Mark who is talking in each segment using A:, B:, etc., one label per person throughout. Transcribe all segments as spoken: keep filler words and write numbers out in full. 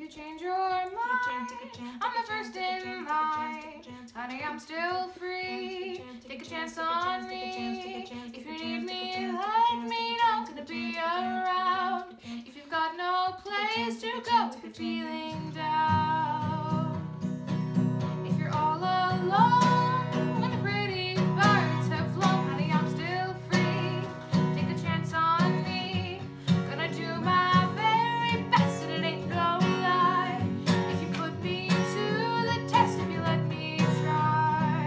A: you change your mind, I'm the first in line. Honey, I'm still free. Take a chance on me. If you need me, let me know. I'm gonna be around. If you've got no place to go, if you're feeling down, if you're all alone when the pretty birds have flown, honey, I'm still free. Take a chance on me. Gonna do my very best, and it ain't no lie. If you put me to the test, if you let me try,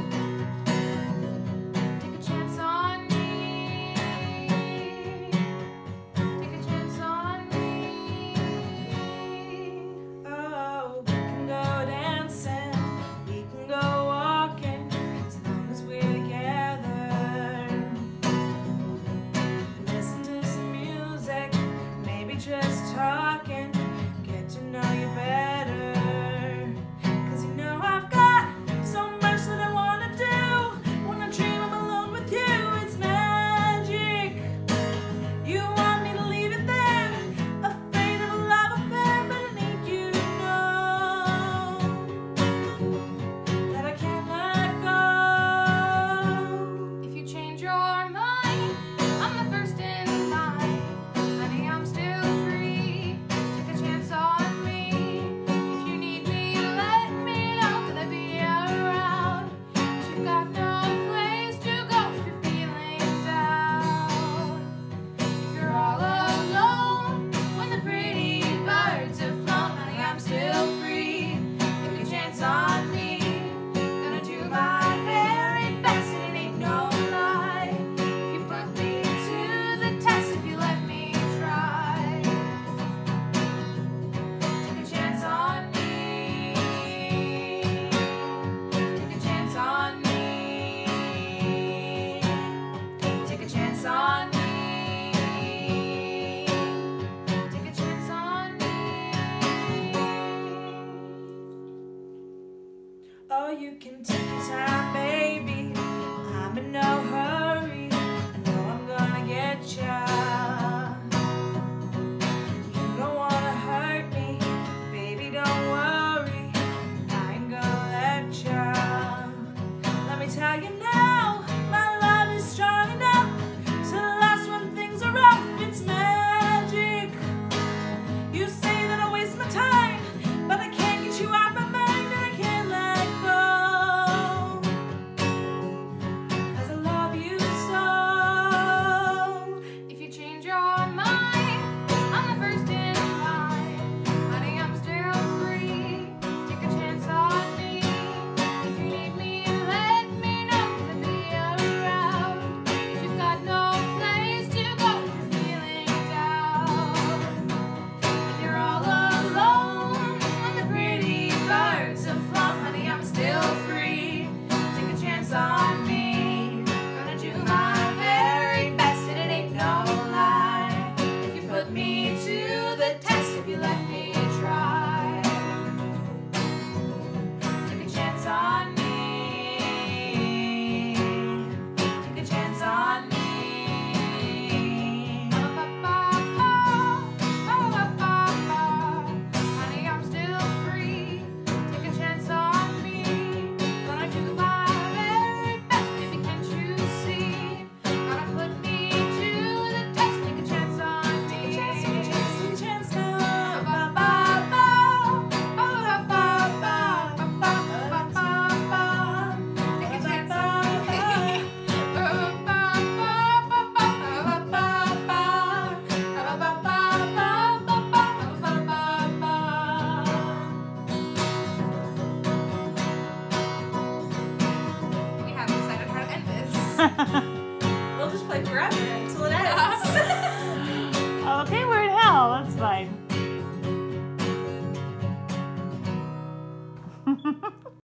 A: take a chance on me. Take a chance on me.
B: Oh, we can go dancing, we can go walking, as long as we're together. Listen to some music, maybe just talking, get to know you better. Cause you know I've got so much that I wanna do. When I dream I'm alone with you, it's magic. You want me to leave it there, afraid of a love affair, but I need you to know that I can't let go.
A: If you change your mind, I'm the first in line. Honey, I'm still free. Take a chance on me. If you need me, let me know. Gonna be around. If you've got no place to go, if you're feeling down, if you're all alone when the pretty birds have flown, honey, I'm still free. Take a chance on me. Gonna do my very best, and it ain't no lie. If you put me to the test, if you let me try, take a chance on me. Take a chance on me. Take a chance on me. Take a chance on me.
B: Oh, you can take your time, baby, I'm in no hurry, I know I'm gonna get ya. You don't wanna hurt me, baby, don't worry, I ain't gonna let ya. Let me tell you now, my love is strong enough to last when things are rough. It's magic. You say that I waste my time, but I can't get you out my mind, and I can't let go. Cause I love you so.
A: If you change your mind, I'm the first in line. Honey, I'm still free. Take a chance on me. If you need me, let me know. Gonna be around. If you've got no place to go, if you're feeling down, if you're all alone when the pretty birds have flown, honey, I'm still free. Take a chance on me. Gonna do my very best, and it ain't no lie. If you put me to the test, if you let me try, take a chance on me. Take a chance on me. Honey, I'm still free. Take a chance on me. Gonna do my very best, baby, can't you see? Gotta put me to the test. Take a chance on me.
B: Take a chance, take a chance now.
A: Take a chance on me. We haven't decided how to end this.
B: We'll just play forever until it ends.
C: Okay, we're in hell. That's fine.